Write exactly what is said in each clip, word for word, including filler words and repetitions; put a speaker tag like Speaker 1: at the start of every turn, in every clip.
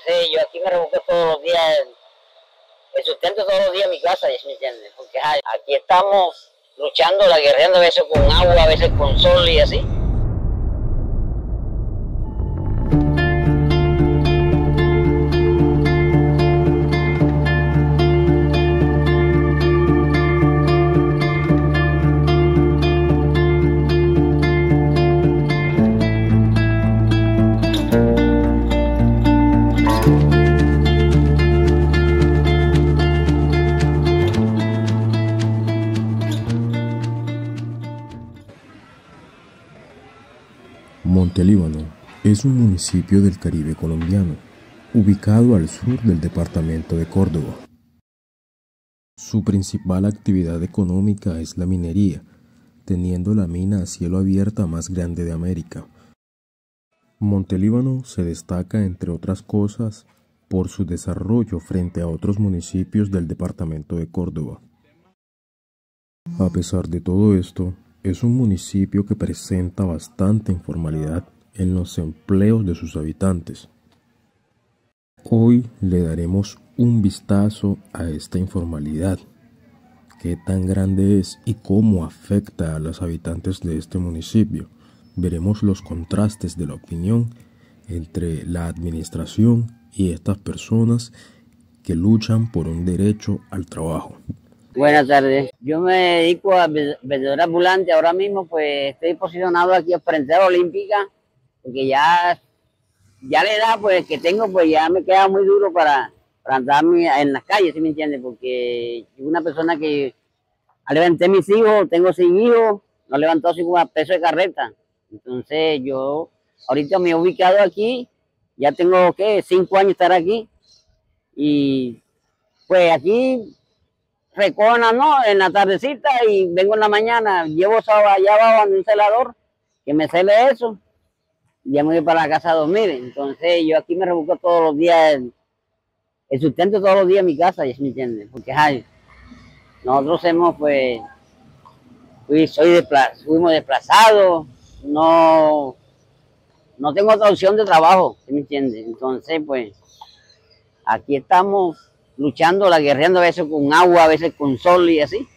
Speaker 1: Entonces yo aquí me rebusco todos los días, el sustento todos los días en mi casa, ¿me entiendes? Porque ay, aquí estamos luchando, la guerreando a veces con agua, a veces con sol y así.
Speaker 2: Montelíbano es un municipio del Caribe colombiano, ubicado al sur del departamento de Córdoba. Su principal actividad económica es la minería, teniendo la mina a cielo abierto más grande de América. Montelíbano se destaca, entre otras cosas, por su desarrollo frente a otros municipios del departamento de Córdoba. A pesar de todo esto, es un municipio que presenta bastante informalidad en los empleos de sus habitantes. Hoy le daremos un vistazo a esta informalidad, qué tan grande es y cómo afecta a los habitantes de este municipio. Veremos los contrastes de la opinión entre la administración y estas personas que luchan por un derecho al trabajo.
Speaker 1: Buenas tardes, yo me dedico a vendedor ambulante. Ahora mismo pues estoy posicionado aquí frente a la Olímpica, porque ya, ya la edad pues que tengo pues ya me queda muy duro para, para andar en las calles, ¿sí me entiende? Porque soy una persona que levanté mis hijos, tengo seis hijos, no levantó así como a peso de carreta. Entonces yo ahorita me he ubicado aquí, ya tengo ¿qué? cinco años estar aquí, y pues aquí recona, ¿no? En la tardecita y vengo en la mañana, llevo allá abajo un celador que me cele eso, y ya me voy para la casa a dormir. Entonces yo aquí me rebusco todos los días, el, el sustento todos los días en mi casa, ¿ya me entiendes? Porque ay, nosotros hemos pues, fui, soy despla, fuimos desplazados, no, no tengo otra opción de trabajo, ¿sí me entiendes? Entonces pues aquí estamos luchando, la guerreando a veces con agua, a veces con sol y así.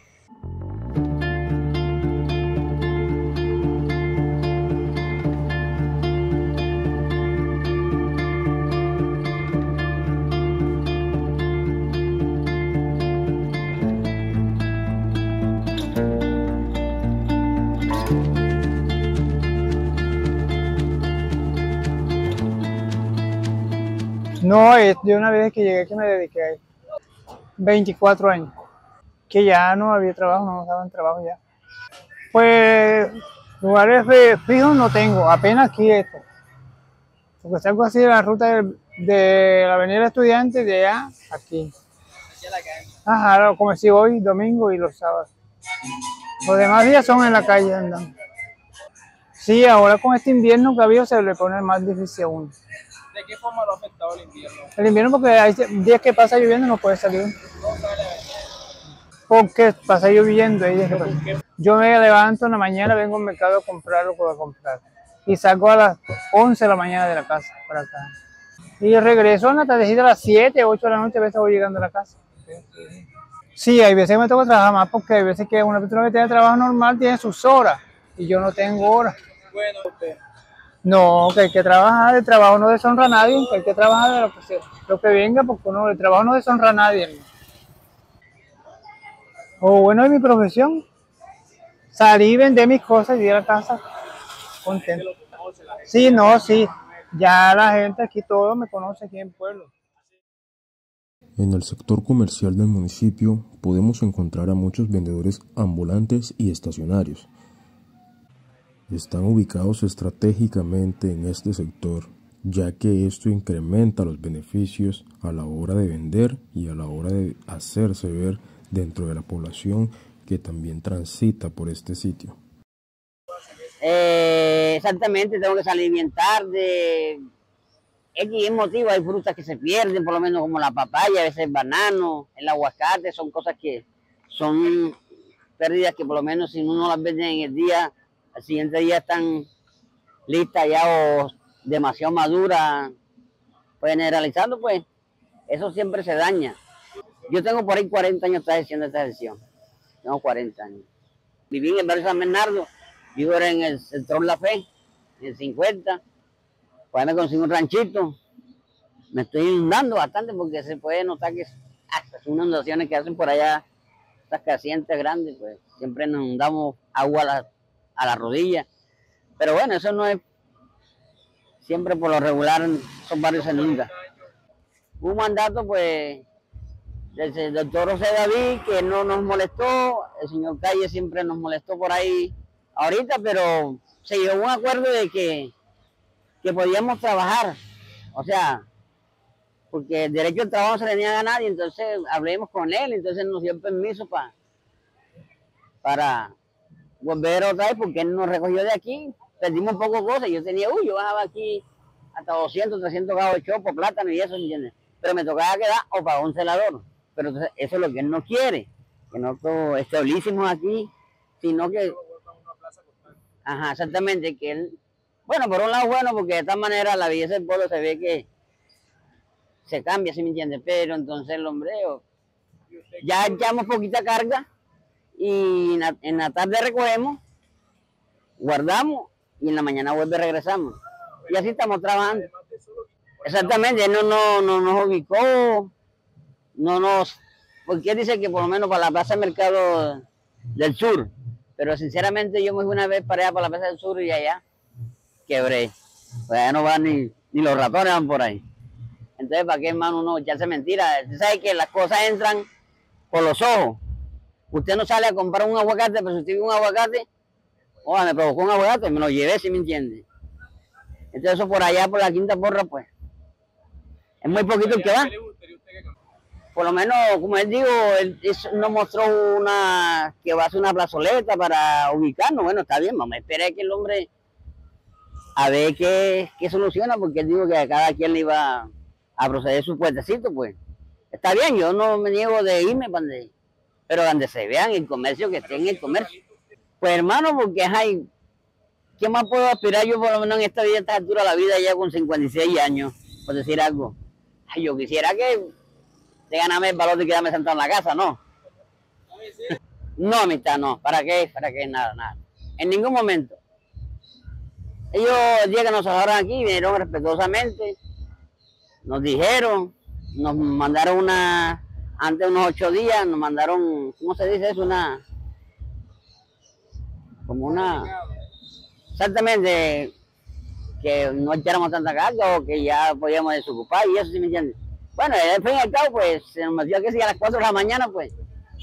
Speaker 3: No, es de una vez que llegué que me dediqué a esto. veinticuatro años, que ya no había trabajo, no nos daban trabajo ya. Pues lugares fijos no tengo, apenas aquí esto. Porque salgo así de la ruta de, de la avenida Estudiantes, de allá, aquí. Ajá, como si hoy, domingo y los sábados. Los demás días son en la calle andando. Sí, ahora con este invierno que ha habido se le pone más difícil aún.
Speaker 4: ¿De qué forma lo ha afectado el invierno?
Speaker 3: El invierno porque hay días que pasa lloviendo no puede salir.
Speaker 4: No sale a vender.
Speaker 3: Porque pasa lloviendo. Hay días que pasa. Yo me levanto en la mañana, vengo al mercado a comprar lo que voy a comprar. Y salgo a las once de la mañana de la casa para acá. Y regreso en la tardecita a las siete, ocho de la noche, a veces voy llegando a la casa. Sí, hay veces que me toca trabajar más porque hay veces que una persona que tiene trabajo normal tiene sus horas y yo no tengo horas.
Speaker 4: Bueno, usted.
Speaker 3: No, que hay que trabajar, el trabajo no deshonra a nadie, que hay que trabajar de lo que, sea, lo que venga, porque no, el trabajo no deshonra a nadie. O bueno, es mi profesión. Salí, vender mis cosas y ir a la casa contento. Sí, no, sí. Ya la gente aquí, todo me conoce aquí en el pueblo.
Speaker 2: En el sector comercial del municipio podemos encontrar a muchos vendedores ambulantes y estacionarios. Están ubicados estratégicamente en este sector, ya que esto incrementa los beneficios a la hora de vender y a la hora de hacerse ver dentro de la población que también transita por este sitio.
Speaker 1: Eh, exactamente, tengo que salir bien tarde. X motivo, hay frutas que se pierden, por lo menos como la papaya, a veces el banano, el aguacate, son cosas que son pérdidas que por lo menos si uno no las vende en el día, al siguiente día están listas ya o demasiado maduras, Pues generalizando, pues, eso siempre se daña. Yo tengo por ahí cuarenta años haciendo esta gestión. Tengo cuarenta años. Viví en el barrio San Bernardo, vivo en el sector La Fe, en el cincuenta. Pues me consigo un ranchito. Me estoy inundando bastante porque se puede notar que ah, son inundaciones que hacen por allá, estas crecientes grandes, pues siempre nos inundamos agua a la, a la rodilla. Pero bueno, eso no es, siempre por lo regular esos barrios se inundan. Un mandato, pues, del doctor José David, que no nos molestó, el señor Calle siempre nos molestó por ahí ahorita, pero se llegó a un acuerdo de que, que podíamos trabajar, o sea, porque el derecho al trabajo no se le niega a nadie, entonces hablemos con él, entonces nos dio permiso pa, para volver otra vez, porque él nos recogió de aquí, perdimos poco cosas, yo tenía, uy, yo bajaba aquí hasta doscientos, trescientos gajos de chopo, plátano y eso, ¿entiendes? Pero me tocaba quedar o para un celador. Pero entonces eso es lo que él no quiere, que nosotros establísimos aquí, sino que... Ajá, exactamente, que él... Bueno, por un lado bueno, porque de esta manera la belleza del pueblo se ve que se cambia, ¿sí me entiende? Pero entonces el hombre, ya echamos poquita carga y en la, en la tarde recogemos, guardamos y en la mañana vuelve regresamos. Y así estamos trabajando. Exactamente, él no, no, no nos ubicó. No nos, porque él dice que por lo menos para la Plaza del Mercado del Sur, pero sinceramente yo me fui una vez para allá, para la Plaza del Sur y allá quebré, pues allá no van ni, ni los ratones van por ahí. Entonces, ¿para qué, hermano, uno echarse mentira? Usted sabe que las cosas entran por los ojos. Usted no sale a comprar un aguacate, pero si usted ve un aguacate, oh, me provocó un aguacate, me lo llevé, ¿sí me entiende? Entonces eso por allá, por la Quinta Porra, pues, es muy poquito el que va. Por lo menos, como él dijo, él, él nos mostró una que va a hacer una plazoleta para ubicarnos. Bueno, está bien, vamos a esperar que el hombre a ver qué, qué soluciona, porque él dijo que a cada quien le iba a proceder su puertecito, pues. Está bien, yo no me niego de irme, donde, pero donde se vean el comercio, que esté en el comercio. Pues hermano, porque hay, ¿qué más puedo aspirar yo por lo menos en esta vida, a esta altura de la vida, ya con cincuenta y seis años, por decir algo? Ay, yo quisiera que de ganarme el valor de quedarme sentado en la casa, ¿no? No, amistad, no. ¿Para qué? ¿Para qué? Nada, nada. En ningún momento. Ellos, el día que nos sacaron aquí, vinieron respetuosamente, nos dijeron, nos mandaron una, antes de unos ocho días, nos mandaron, ¿cómo se dice eso? Una, como una, exactamente, que no echáramos tanta carga o que ya podíamos desocupar y eso, ¿sí me entiendes? Bueno, al fin y al cabo, pues, se nos metió que si a las cuatro de la mañana, pues.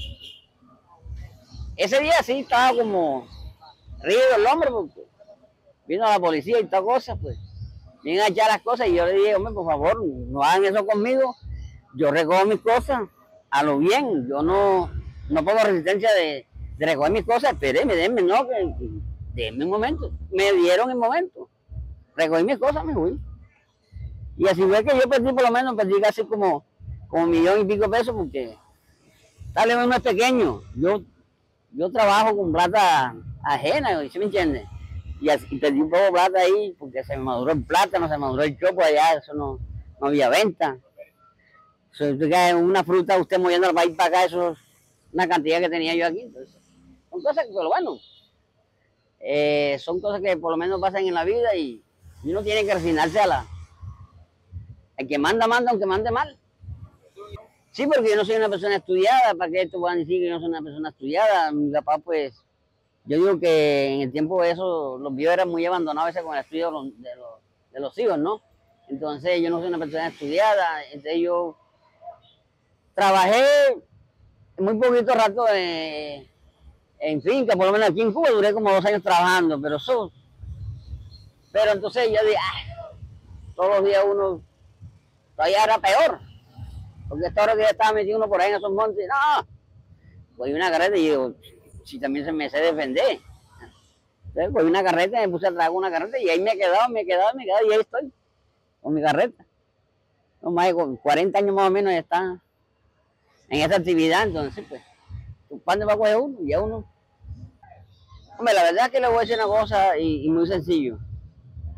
Speaker 1: Ese día sí estaba como rígido el hombre, porque vino la policía y todas cosas, pues. Vienen a echar las cosas y yo le dije, hombre, por favor, no hagan eso conmigo. Yo recojo mis cosas a lo bien. Yo no, no pongo resistencia de, de recoger mis cosas. Espérenme, denme, no, que, que, denme un momento. Me dieron el momento. Recogí mis cosas, me fui. Y así fue que yo perdí, por lo menos, perdí casi como, como un millón y pico de pesos, porque tal vez uno es pequeño. Yo, yo trabajo con plata ajena, ¿sí me entiendes? Y, así, y perdí un poco de plata ahí, porque se me maduró el plátano, se me maduró el chopo allá, eso no, no había venta. Si usted cae una fruta, usted moviendo para ir para acá, eso es una cantidad que tenía yo aquí. Entonces, son cosas que, pero bueno, eh, son cosas que por lo menos pasan en la vida y uno tiene que resignarse a la... El que manda, manda, aunque mande mal. Sí, porque yo no soy una persona estudiada, para que esto puedan decir que yo no soy una persona estudiada. Mi papá, pues, yo digo que en el tiempo de eso, los viejos eran muy abandonados con el estudio de los, de, los, de los hijos, ¿no? Entonces, yo no soy una persona estudiada, entonces yo trabajé muy poquito rato en, en finca, por lo menos aquí en Cuba, duré como dos años trabajando, pero eso... Pero entonces yo dije, ah, todos los días uno... Todavía era peor, porque esta hora que ya estaba metido uno por ahí en esos montes, no, cogí una carreta y digo, si también se me sé defender. Entonces cogí una carreta, me puse a trabajar una carreta y ahí me he quedado, me he quedado, me he quedado y ahí estoy, con mi carreta. No, más de cuarenta años más o menos ya está en esa actividad, entonces pues, ¿cuándo va a coger uno? Ya uno. Hombre, la verdad es que le voy a decir una cosa y, y muy sencillo.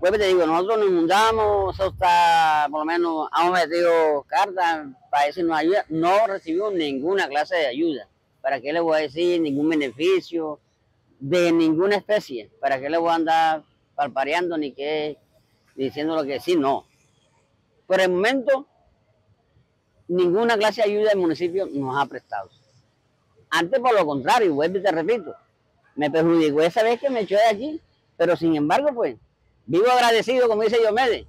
Speaker 1: Pues te digo, nosotros nos inundamos, eso está, por lo menos, hemos metido cartas para decirnos ayuda, no recibimos ninguna clase de ayuda. ¿Para qué le voy a decir? Ningún beneficio de ninguna especie. ¿Para qué le voy a andar palpareando ni qué, diciendo lo que sí? No. Por el momento, ninguna clase de ayuda del municipio nos ha prestado. Antes, por lo contrario, vuelvo y te repito, me perjudicó esa vez que me echó de aquí, pero sin embargo, pues, vivo agradecido, como dice Diomedes,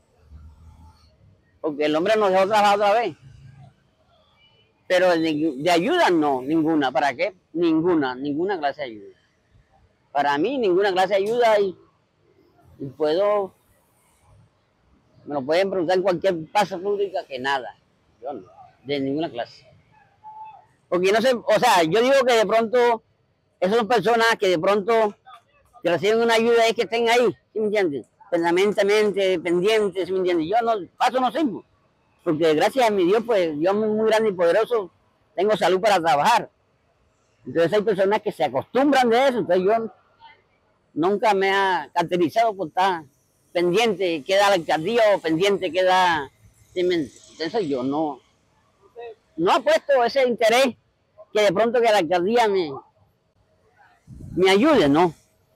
Speaker 1: porque el hombre nos dejó trabajar otra vez. Pero de, de ayuda no, ninguna. ¿Para qué? Ninguna, ninguna clase de ayuda. Para mí, ninguna clase de ayuda y, y puedo, me lo pueden preguntar en cualquier plaza pública que nada. Yo no, de ninguna clase. Porque no sé, o sea, yo digo que de pronto, esas son personas que de pronto que reciben una ayuda es que estén ahí, ¿sí me entiendes? Permanentemente, pendientes, ¿sí me entiendes? Yo no, paso no sirvo. Porque gracias a mi Dios, pues Dios es muy grande y poderoso, tengo salud para trabajar. Entonces hay personas que se acostumbran de eso, entonces yo nunca me ha caracterizado por estar pendiente, queda la alcaldía o pendiente queda... Entonces yo no, no he puesto ese interés que de pronto que la alcaldía me, me ayude, no.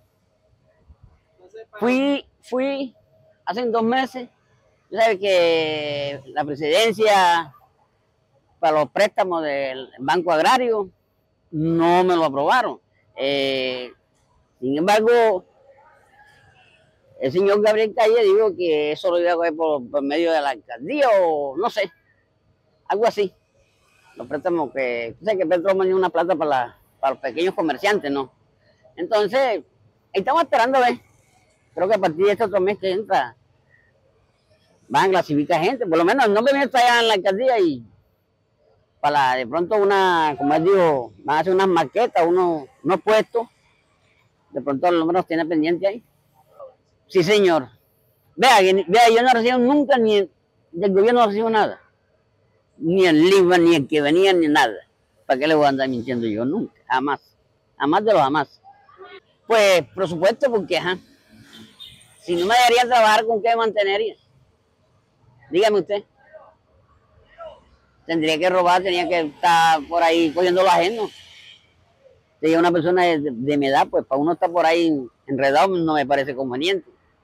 Speaker 1: Fui, fui hace dos meses. Tú sabes que la presidencia para los préstamos del Banco Agrario no me lo aprobaron. Eh, sin embargo, el señor Gabriel Calle dijo que eso lo iba a coger por, por medio de la alcaldía o no sé, algo así. Los préstamos que, tú sabes que Petro me dio una plata para, la, para los pequeños comerciantes, ¿no? Entonces, estamos esperando a ver. Creo que a partir de este otro mes que entra, van a clasificar gente, por lo menos el nombre mío está allá en la alcaldía y para de pronto una, como él dijo, van a hacer unas maquetas, unos, unos puestos, de pronto el nombre los tiene pendiente ahí. Sí, señor. Vea, vea, yo no recibo nunca, ni del gobierno no recibo nada, ni el L I V A, ni el que venía, ni nada. ¿Para qué le voy a andar mintiendo yo? Nunca, jamás, jamás de los jamás. Pues, por supuesto, porque, ajá, si no me dejarían trabajar, ¿con qué me mantenería? Dígame usted. Tendría que robar, tenía que estar por ahí cogiendo los ajenos. Si una persona de, de mi edad, pues para uno estar por ahí enredado no me parece conveniente.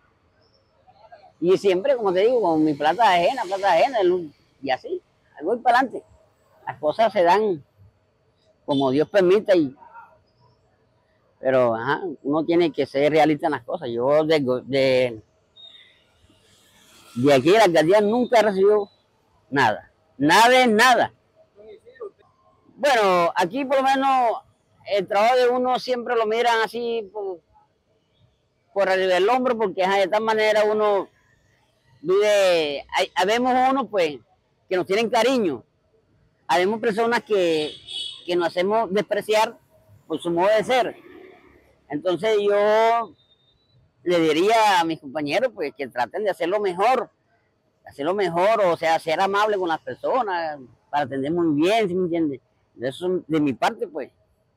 Speaker 1: Y siempre, como te digo, con mi plata ajena, plata ajena, y así, voy para adelante. Las cosas se dan como Dios permita, y, pero ajá, uno tiene que ser realista en las cosas. Yo de, de, de aquí de la alcaldía nunca he recibido nada. Nada es nada. Bueno, aquí por lo menos el trabajo de uno siempre lo miran así por, por el, el hombro, porque de esta manera uno vive, hay, habemos uno pues que nos tienen cariño, habemos personas que, que nos hacemos despreciar por su modo de ser. Entonces yo le diría a mis compañeros pues que traten de hacerlo mejor, hacerlo mejor, o sea, ser amable con las personas, para atender muy bien, ¿sí me entiendes? Eso de mi parte, pues.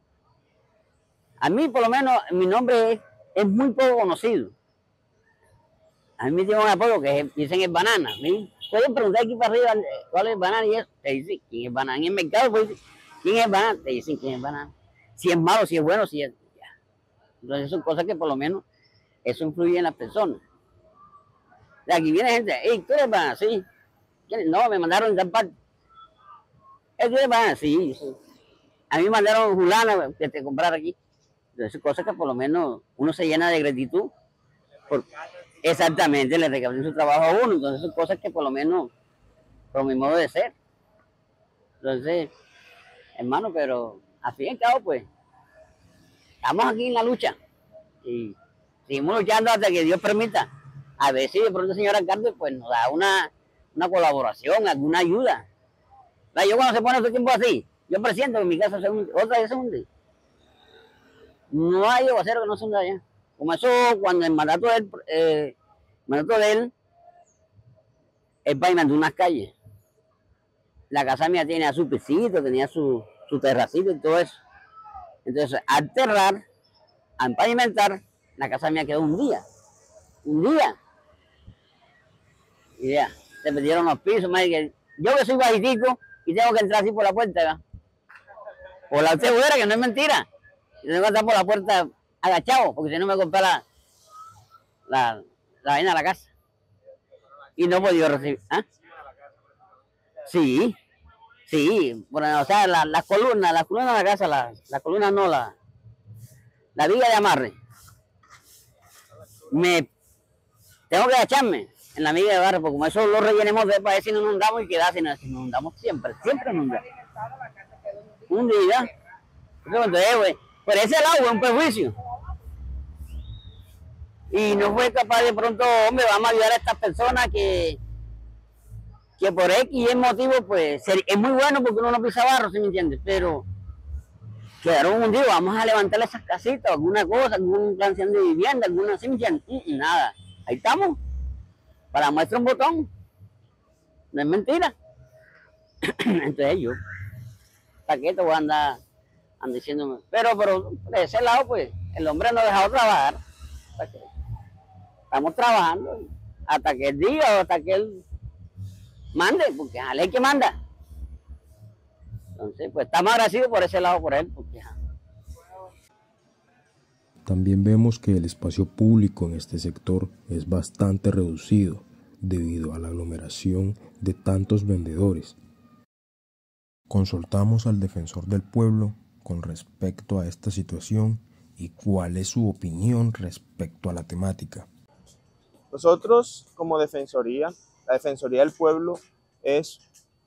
Speaker 1: A mí, por lo menos, mi nombre es, es muy poco conocido. A mí me tienen un apodo que es, dicen es Banana. ¿Sí? Pueden preguntar aquí para arriba cuál es Banana y eso. Te dicen quién es Banana. En el mercado, pues, ¿quién es Banana? Te dicen quién es Banana. Si es malo, si es bueno, si es... Ya. Entonces son cosas que por lo menos eso influye en las personas. De aquí viene gente, hey, ¿tú eres Banana? Sí. No, me mandaron en tal parte. ¿Tú eres Banana? Sí, sí. A mí me mandaron Julana que te comprara aquí. Entonces, cosas que por lo menos uno se llena de gratitud. Por, exactamente, le regalan su trabajo a uno. Entonces, son cosas que por lo menos, por mi modo de ser. Entonces, hermano, pero al fin y al cabo, pues, estamos aquí en la lucha. Y seguimos luchando hasta que Dios permita. A ver si de pronto el señor alcalde pues, nos da una, una colaboración, alguna ayuda. Yo cuando se pone este tiempo así, yo presiento que en mi casa se hunde, otra vez se hunde. No hay aguacero que no se hunda allá. Como eso, cuando el mandato de él, eh, mandato de él, él pavimentó unas calles. La casa mía tenía su pisito, tenía su, su terracito y todo eso. Entonces, al terrar, al pavimentar, la casa mía quedó un día. Un día. Y ya, se perdieron los pisos, más que yo que soy bajitico y tengo que entrar así por la puerta, ¿verdad? Por la segura, que no es mentira. Yo tengo que entrar por la puerta agachado, porque si no me compré la, la, la vaina de la casa. Y no he podido recibir. ¿Ah? Sí, sí, bueno, o sea, las la columnas, las columnas de la casa, las la columnas no, la, la viga de amarre. Me tengo que agacharme en la viga de barro, porque como eso lo rellenemos de para ver si no nos inundamos y queda si nos inundamos siempre, siempre inundamos. Un día, entonces, güey, por ese lado fue un perjuicio. Y no fue capaz de pronto, hombre, vamos a ayudar a estas personas que, que por X y motivo, pues, es muy bueno porque uno no pisa barro, ¿sí me entiendes? Pero quedaron hundidos, vamos a levantar esas casitas, alguna cosa, algún plan de vivienda, alguna, ¿sí me entiendes? Y nada, ahí estamos, para muestra un botón, no es mentira. Entonces yo, ¿para qué te voy a andar, andar diciéndome? Pero, pero, de ese lado, pues, el hombre no ha dejado trabajar. Estamos trabajando hasta que él diga o hasta que él mande, porque es la ley que manda. Entonces, pues estamos agradecidos por ese lado por él. Porque,
Speaker 2: También vemos que el espacio público en este sector es bastante reducido debido a la aglomeración de tantos vendedores. Consultamos al defensor del pueblo con respecto a esta situación y cuál es su opinión respecto a la temática.
Speaker 5: Nosotros, como Defensoría, la Defensoría del Pueblo es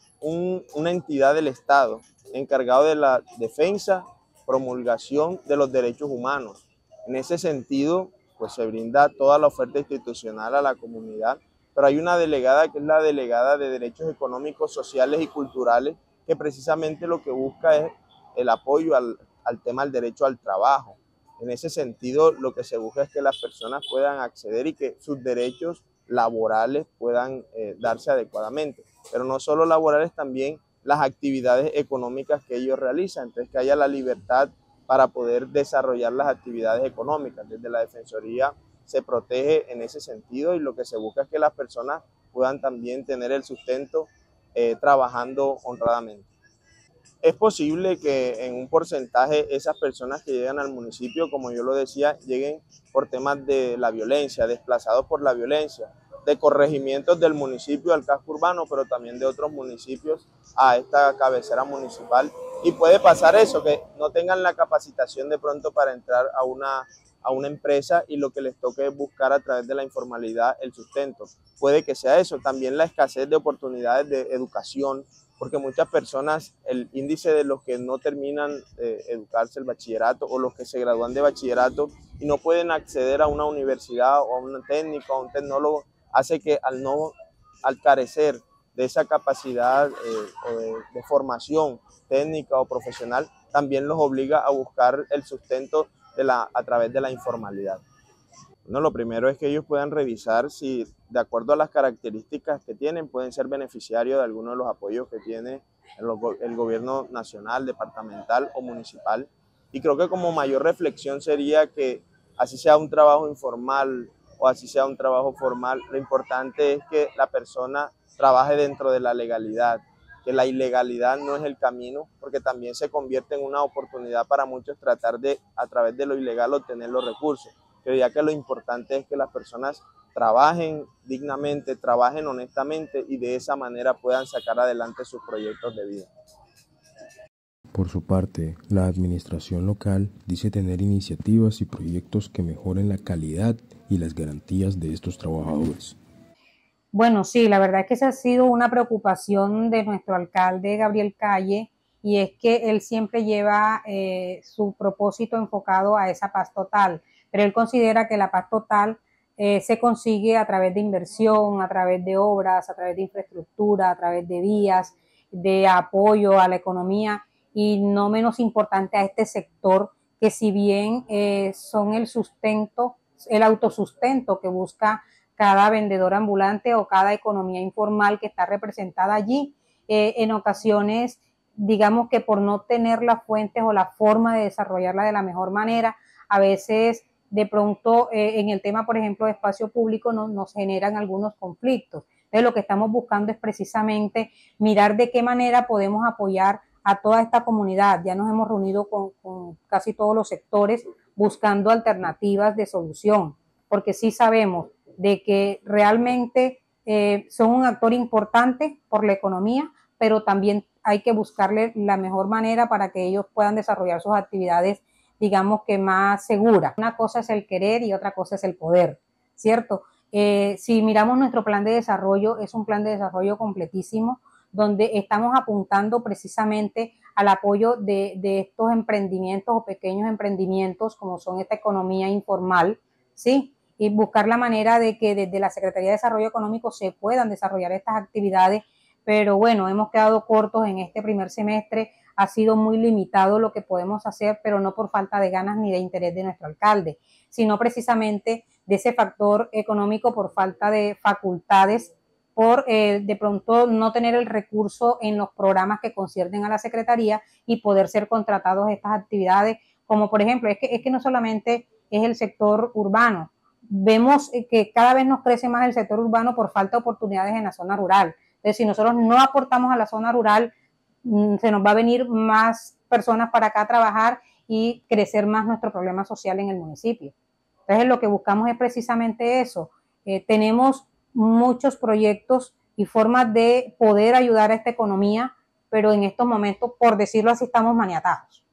Speaker 5: un, una entidad del Estado encargado de la defensa, promulgación de los derechos humanos. En ese sentido, pues se brinda toda la oferta institucional a la comunidad, pero hay una delegada que es la delegada de Derechos Económicos, Sociales y Culturales, que precisamente lo que busca es el apoyo al, al tema del derecho al trabajo. En ese sentido, lo que se busca es que las personas puedan acceder y que sus derechos laborales puedan eh, darse adecuadamente. Pero no solo laborales, también las actividades económicas que ellos realizan. Entonces, que haya la libertad para poder desarrollar las actividades económicas. Desde la Defensoría se protege en ese sentido y lo que se busca es que las personas puedan también tener el sustento eh, trabajando honradamente. Es posible que en un porcentaje esas personas que llegan al municipio, como yo lo decía, lleguen por temas de la violencia, desplazados por la violencia, de corregimientos del municipio al casco urbano, pero también de otros municipios a esta cabecera municipal. Y puede pasar eso, que no tengan la capacitación de pronto para entrar a una, a una empresa y lo que les toque es buscar a través de la informalidad el sustento. Puede que sea eso, también la escasez de oportunidades de educación, porque muchas personas, el índice de los que no terminan de educarse el bachillerato o los que se gradúan de bachillerato y no pueden acceder a una universidad o a un técnico, a un tecnólogo, hace que al no, al carecer de esa capacidad eh, o de, de formación técnica o profesional, también los obliga a buscar el sustento de la, a través de la informalidad. No, lo primero es que ellos puedan revisar si, de acuerdo a las características que tienen, pueden ser beneficiarios de alguno de los apoyos que tiene el, el gobierno nacional, departamental o municipal. Y creo que como mayor reflexión sería que así sea un trabajo informal o así sea un trabajo formal, lo importante es que la persona trabaje dentro de la legalidad, que la ilegalidad no es el camino, porque también se convierte en una oportunidad para muchos tratar de, a través de lo ilegal, obtener los recursos. Creía que lo importante es que las personas trabajen dignamente, trabajen honestamente y de esa manera puedan sacar adelante sus proyectos de vida.
Speaker 2: Por su parte, la administración local dice tener iniciativas y proyectos que mejoren la calidad y las garantías de estos trabajadores.
Speaker 6: Bueno, sí, la verdad es que esa ha sido una preocupación de nuestro alcalde Gabriel Calle, y es que él siempre lleva eh, su propósito enfocado a esa paz total, pero él considera que la paz total eh, se consigue a través de inversión, a través de obras, a través de infraestructura, a través de vías, de apoyo a la economía y no menos importante a este sector que si bien eh, son el sustento, el autosustento que busca cada vendedor ambulante o cada economía informal que está representada allí, eh, en ocasiones, digamos que por no tener las fuentes o la forma de desarrollarla de la mejor manera, a veces de pronto eh, en el tema, por ejemplo, de espacio público no, nos generan algunos conflictos. Entonces lo que estamos buscando es precisamente mirar de qué manera podemos apoyar a toda esta comunidad. Ya nos hemos reunido con, con casi todos los sectores buscando alternativas de solución, porque sí sabemos de que realmente eh, son un actor importante por la economía, pero también hay que buscarle la mejor manera para que ellos puedan desarrollar sus actividades, digamos que más seguras. Una cosa es el querer y otra cosa es el poder, ¿cierto? Eh, si miramos nuestro plan de desarrollo, es un plan de desarrollo completísimo, donde estamos apuntando precisamente al apoyo de, de estos emprendimientos o pequeños emprendimientos como son esta economía informal, ¿sí? Y buscar la manera de que desde la Secretaría de Desarrollo Económico se puedan desarrollar estas actividades, pero bueno, hemos quedado cortos en este primer semestre, ha sido muy limitado lo que podemos hacer, pero no por falta de ganas ni de interés de nuestro alcalde, sino precisamente de ese factor económico por falta de facultades, por eh, de pronto no tener el recurso en los programas que conciernen a la Secretaría y poder ser contratados estas actividades, como por ejemplo, es que, es que no solamente es el sector urbano, vemos que cada vez nos crece más el sector urbano por falta de oportunidades en la zona rural. Entonces, si nosotros no aportamos a la zona rural, se nos va a venir más personas para acá a trabajar y crecer más nuestro problema social en el municipio. Entonces, lo que buscamos es precisamente eso. Eh, tenemos muchos proyectos y formas de poder ayudar a esta economía, pero en estos momentos, por decirlo así, estamos maniatados.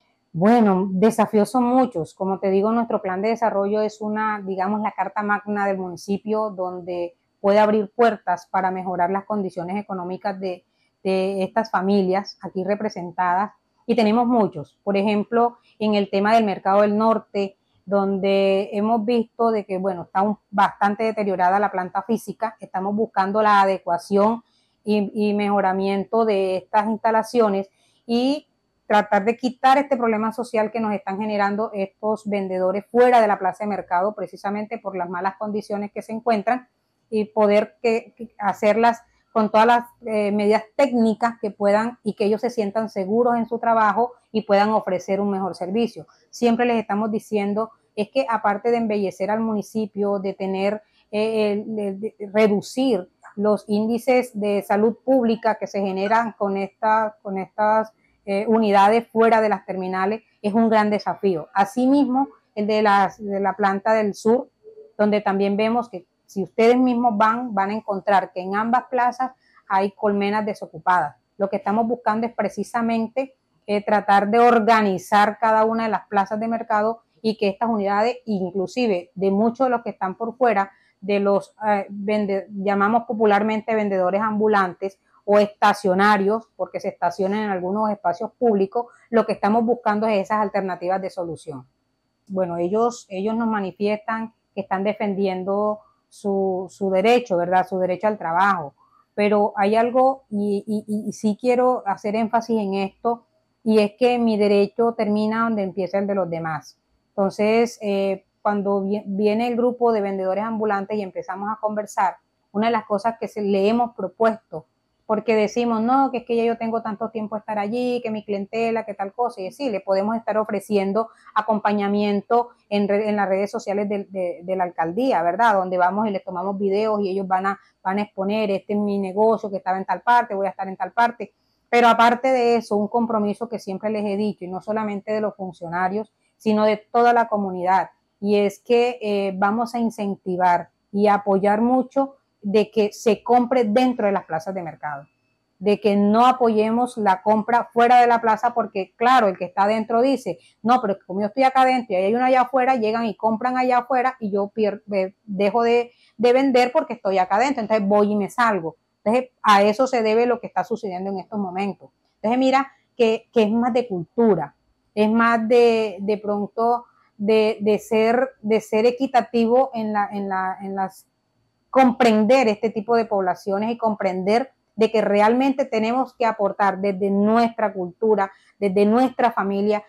Speaker 6: Bueno, desafíos son muchos. Como te digo, nuestro plan de desarrollo es una, digamos, la carta magna del municipio donde puede abrir puertas para mejorar las condiciones económicas de, de estas familias aquí representadas. Y tenemos muchos. Por ejemplo, en el tema del mercado del norte, donde hemos visto de que, bueno, está un, bastante deteriorada la planta física, estamos buscando la adecuación y, y mejoramiento de estas instalaciones y tratar de quitar este problema social que nos están generando estos vendedores fuera de la plaza de mercado, precisamente por las malas condiciones que se encuentran, y poder que, que hacerlas con todas las eh, medidas técnicas que puedan y que ellos se sientan seguros en su trabajo y puedan ofrecer un mejor servicio. Siempre les estamos diciendo es que aparte de embellecer al municipio, de tener, eh, de, de reducir los índices de salud pública que se generan con, esta, con estas eh, unidades fuera de las terminales, es un gran desafío. Asimismo, el de, las, de la planta del sur, donde también vemos que si ustedes mismos van, van a encontrar que en ambas plazas hay colmenas desocupadas. Lo que estamos buscando es precisamente eh, tratar de organizar cada una de las plazas de mercado y que estas unidades, inclusive de muchos de los que están por fuera, de los eh, vende, llamamos popularmente vendedores ambulantes o estacionarios, porque se estacionan en algunos espacios públicos, lo que estamos buscando es esas alternativas de solución. Bueno, ellos, ellos nos manifiestan que están defendiendo Su, su derecho, ¿verdad? Su derecho al trabajo. Pero hay algo, y, y, y sí quiero hacer énfasis en esto, y es que mi derecho termina donde empieza el de los demás. Entonces, eh, cuando viene el grupo de vendedores ambulantes y empezamos a conversar, una de las cosas que se, le hemos propuesto, porque decimos, no, que es que ya yo tengo tanto tiempo de estar allí, que mi clientela, que tal cosa, y sí, le podemos estar ofreciendo acompañamiento en, red, en las redes sociales de, de, de la alcaldía, ¿verdad? Donde vamos y les tomamos videos y ellos van a, van a exponer, este es mi negocio que estaba en tal parte, voy a estar en tal parte. Pero aparte de eso, un compromiso que siempre les he dicho, y no solamente de los funcionarios, sino de toda la comunidad, y es que eh, vamos a incentivar y apoyar mucho de que se compre dentro de las plazas de mercado, de que no apoyemos la compra fuera de la plaza, porque claro, el que está adentro dice, no, pero como yo estoy acá adentro y hay uno allá afuera, llegan y compran allá afuera y yo pierdo, dejo de, de vender porque estoy acá adentro, entonces voy y me salgo. Entonces a eso se debe lo que está sucediendo en estos momentos. Entonces mira que, que es más de cultura, es más de, de pronto de, de, ser, de ser equitativo en, la, en, la, en las comprender este tipo de poblaciones y comprender de que realmente tenemos que aportar desde nuestra cultura, desde nuestra familia.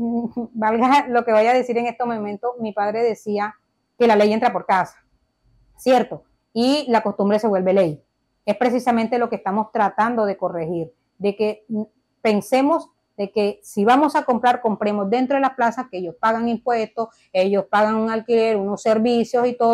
Speaker 6: Valga lo que vaya a decir en estos momentos, mi padre decía que la ley entra por casa, ¿cierto? Y la costumbre se vuelve ley. Es precisamente lo que estamos tratando de corregir, de que pensemos de que si vamos a comprar, compremos dentro de las plazas, que ellos pagan impuestos, ellos pagan un alquiler, unos servicios y todo,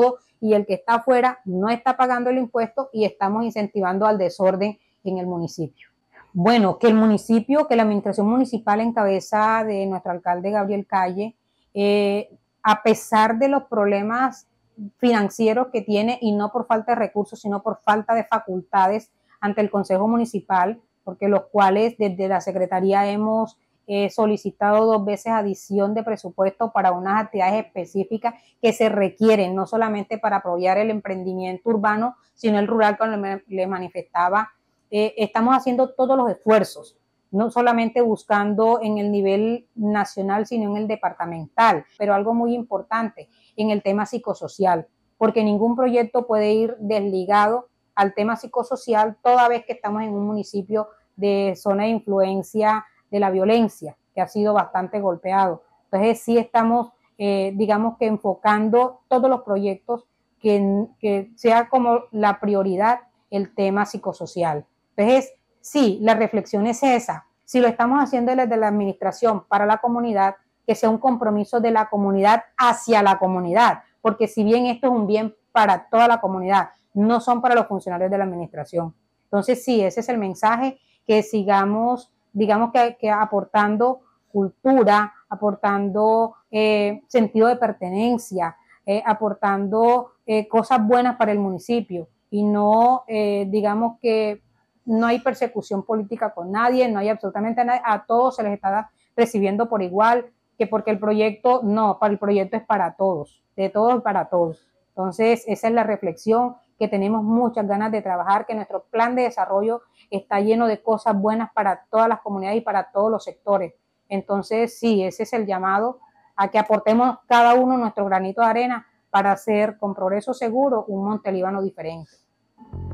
Speaker 6: y el que está afuera no está pagando el impuesto y estamos incentivando al desorden en el municipio. Bueno, que el municipio, que la administración municipal en cabeza de nuestro alcalde Gabriel Calle, eh, a pesar de los problemas financieros que tiene, y no por falta de recursos, sino por falta de facultades ante el Consejo Municipal, porque los cuales desde la Secretaría hemos eh, solicitado dos veces adición de presupuesto para unas actividades específicas que se requieren, no solamente para apoyar el emprendimiento urbano, sino el rural, como le manifestaba. Eh, estamos haciendo todos los esfuerzos, no solamente buscando en el nivel nacional, sino en el departamental, pero algo muy importante, en el tema psicosocial, porque ningún proyecto puede ir desligado al tema psicosocial, toda vez que estamos en un municipio de zona de influencia de la violencia, que ha sido bastante golpeado. Entonces sí estamos, eh, digamos que enfocando todos los proyectos que, que sea como la prioridad el tema psicosocial. Entonces, sí, la reflexión es esa. Si lo estamos haciendo desde la administración para la comunidad, que sea un compromiso de la comunidad hacia la comunidad, porque si bien esto es un bien para toda la comunidad, no son para los funcionarios de la administración. Entonces, sí, ese es el mensaje, que sigamos, digamos que, que aportando cultura, aportando eh, sentido de pertenencia, eh, aportando eh, cosas buenas para el municipio y no, eh, digamos que no hay persecución política con nadie, no hay absolutamente nadie, a todos se les está recibiendo por igual, que porque el proyecto, no, para el proyecto es para todos, de todos y para todos. Entonces, esa es la reflexión, que tenemos muchas ganas de trabajar, que nuestro plan de desarrollo está lleno de cosas buenas para todas las comunidades y para todos los sectores. Entonces, sí, ese es el llamado a que aportemos cada uno nuestro granito de arena para hacer con Progreso Seguro un Montelíbano diferente.